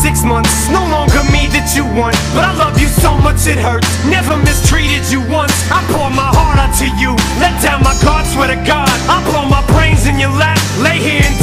6 months, no longer me that you want, but I love you so much it hurts. Never mistreated you once. I pour my heart out to you, let down my guard, swear to God, I blow my brains in your lap, lay here and